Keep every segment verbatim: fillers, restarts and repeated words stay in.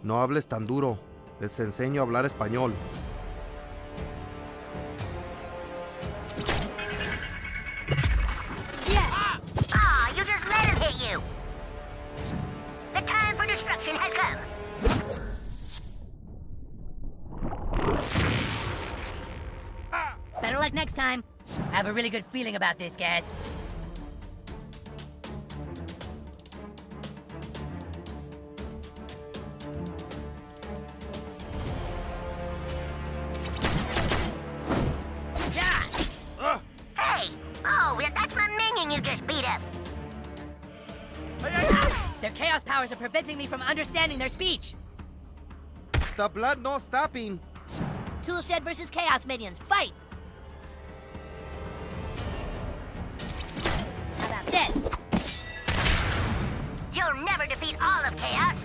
No hables tan duro. Les enseño a hablar español. Yeah. Ah, you just let him hit you. The time for destruction has come. Better luck next time. I have a really good feeling about this, guys. Hey! Oh, that's my minion you just beat up. Their chaos powers are preventing me from understanding their speech. The blood no stopping. Toolshed versus Chaos Minions, fight! How about this? You'll never defeat all of Chaos.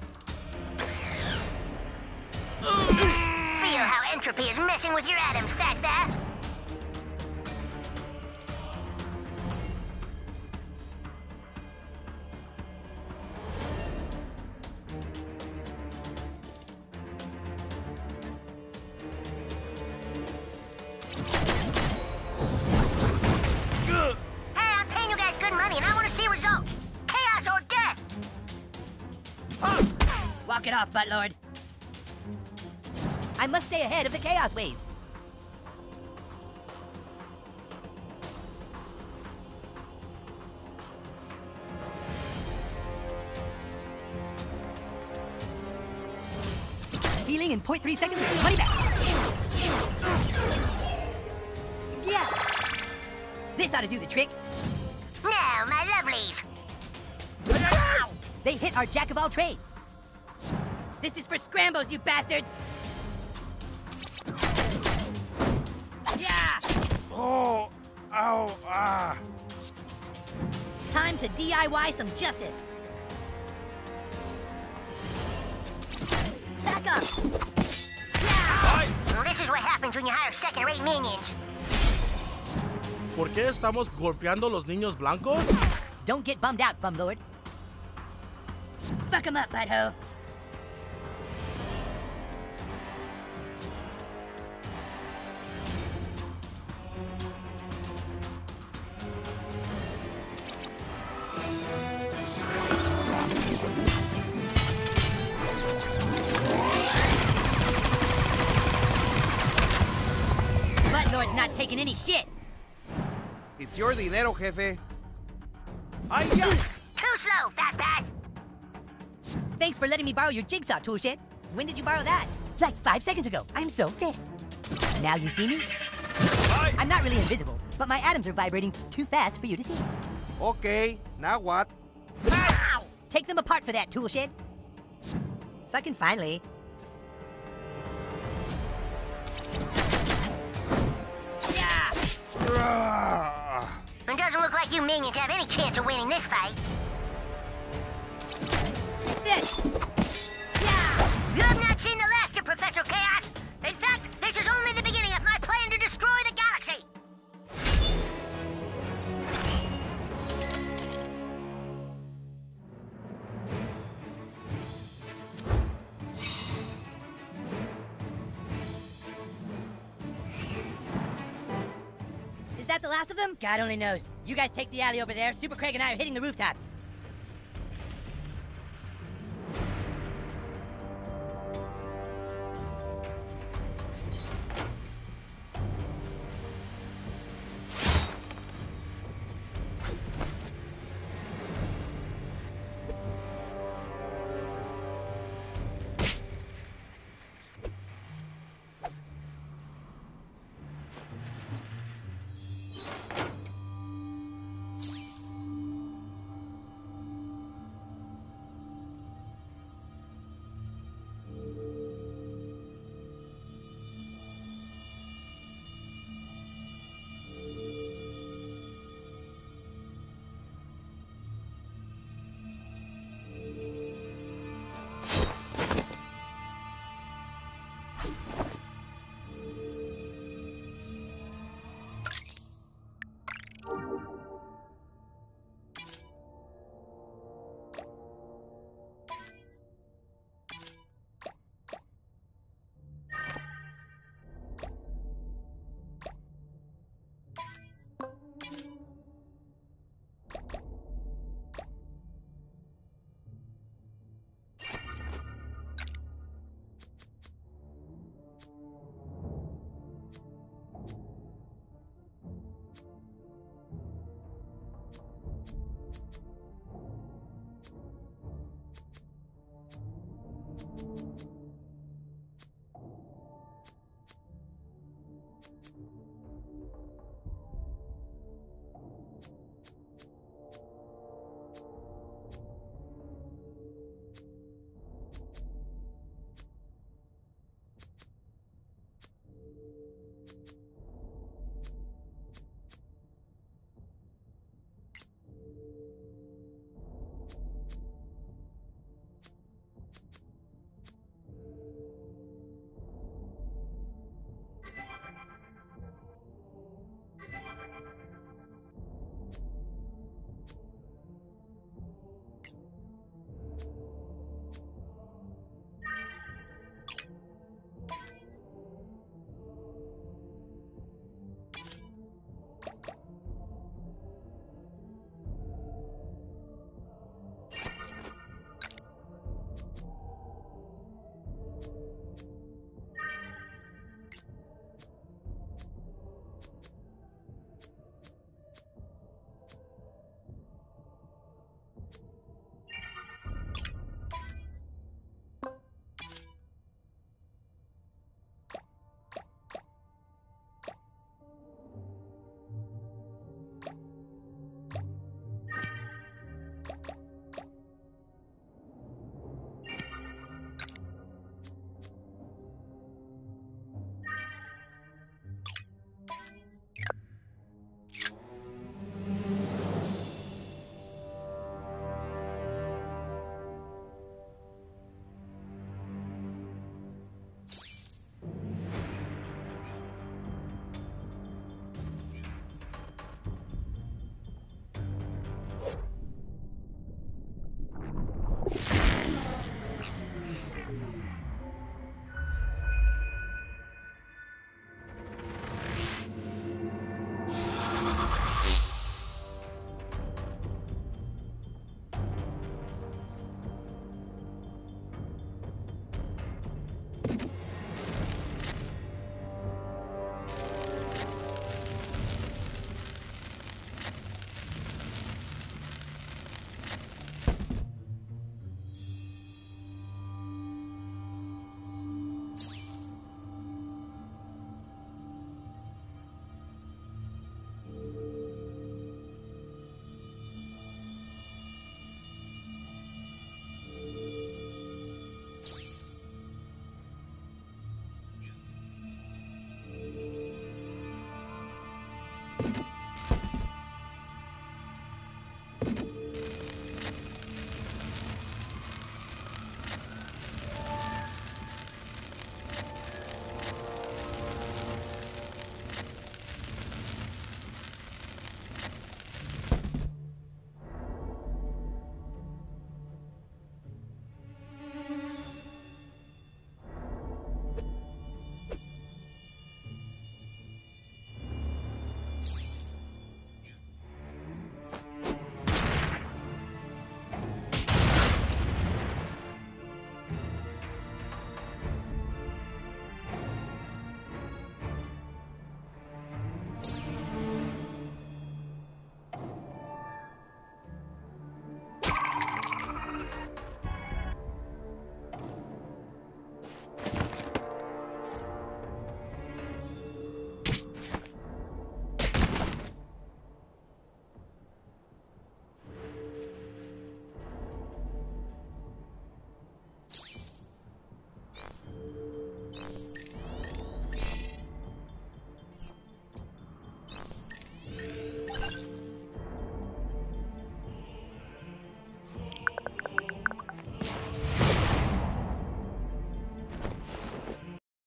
Feel how entropy is messing with your atoms, fast ass. Walk it off, Buttlord. I must stay ahead of the Chaos Waves. Healing in zero point three seconds and money back. Yeah. This ought to do the trick. Now, my lovelies. They hit our jack of all trades. This is for scrambles, you bastards! Yeah! Oh! Ow! Ah! Time to D I Y some justice. Back up! Yeah! Well, this is what happens when you hire second-rate minions. ¿Por qué estamos golpeando los niños blancos? Don't get bummed out, Bumlord. Fuck 'em up, butthole. Buttlord's not taking any shit. It's your dinero, jefe. Ay, ya! Too slow, fast pass. Thanks for letting me borrow your jigsaw, Toolshed. When did you borrow that? Like five seconds ago. I'm so fast. Now you see me? Ay. I'm not really invisible, but my atoms are vibrating too fast for you to see. Okay, now what? Ow! Take them apart for that, Toolshed. Fucking finally. Yeah! Ah. It doesn't look like you minions have any chance of winning this fight. This! Yeah! You have not seen the last of Professor Chaos. In fact, this is only the beginning of my plan to destroy the galaxy. Is that the last of them? God only knows. You guys take the alley over there. Super Craig and I are hitting the rooftops.